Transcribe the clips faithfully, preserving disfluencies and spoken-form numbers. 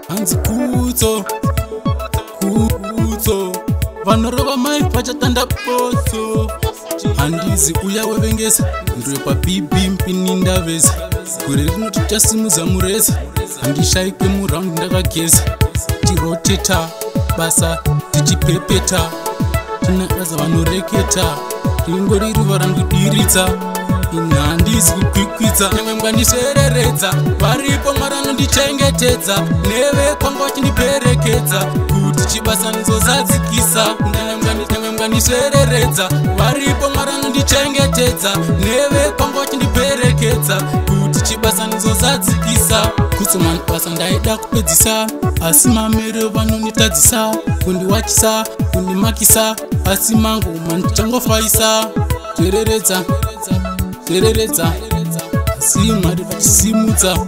hanzi Kutso Kutso vanorova mai vachatanda poto handizi uya wevengesa ndiri pabibi mpini ndaveza gore rinoti tasimudza mureza handishaike muraundi ndakageza tiroteta basa tichipepeta tina basa vanoreketa ringori riva randidiritsa inhandizi kukwikwidza nemwe mwandisereredza varipo mwaranondichengetedza neve kwanga vachindiperekedza kuti chibasa nizozadzikisa nemwe mwandisereredza varipo mwaranondichengetedza neve kwanga vachindiperekedza kuti chibasa nizozadzikisa kutsomani basa ndaida kupedzisa asi mamero vanonitadzisa kundiwachisa kundimakisa asi mangu mandichangofayisa tereredza tereredza asi Mwari vachisimudza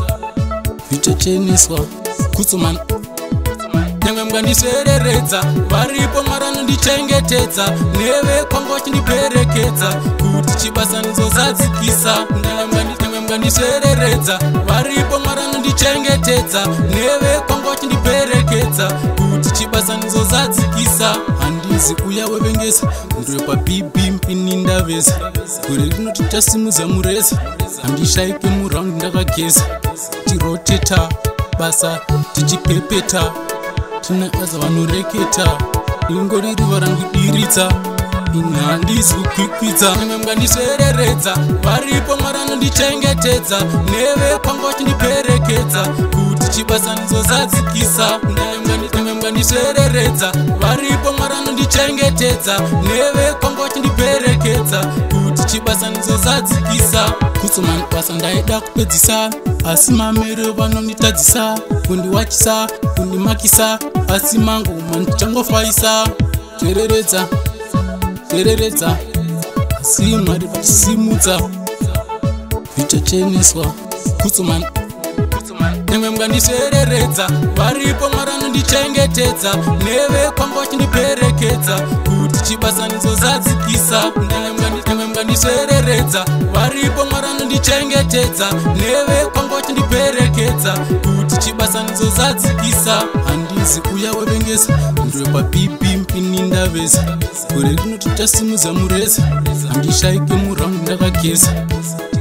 vichacheneswa kutsomani nemwe mwandisereredza varipo mwaranondichengetedza neve kwanga vachindiperekedza kuti chibasa nizozadzikisa nemwe mwandisereredza varipo mwaranondichengetedza neve kwanga vachindiperekedza kuti chibasa nizozadzikisa handizi uya wevengesa ndiri pabibi mpini ndaveza gore rinoti tasimudza mureza handishaike muraundi ndakageza tiroteta basa tichipepeta tina basa vanoreketa ringori riva randidiritsa inhandizi kukwikwidza nemwe mwandisereredza varipo mwaranondichengetedza neve kwanga vachindiperekedza kuti chibasa nizozadzikisa nemwe mwandisereredza varipo mwaranondichengetedza neve kwanga vachindiperekedza kuti chibasa nizozadzikisa kutsomani basa ndaida kupedzisa asi mamero vanonitadzisa kundiwachisa kundimakisa asi mangu mandichangofayisa tereredza tereredza asi Mwari vachisimudza vichacheneswa kutsomani nemwe mwandisereredza varipo mwaranondichengetedza neve kwanga vachindiperekedza kuti chibasa nizozadzikisa nemwe mwandisereredza varipo mwaranondichengetedza neve kwanga vachindiperekedza kuti chibasa nizozadzikisa handizi uya wevengesa ndiri pabibi mpini ndaveza gore rinoti tasimudza mureza handishaike muraundi ndakageza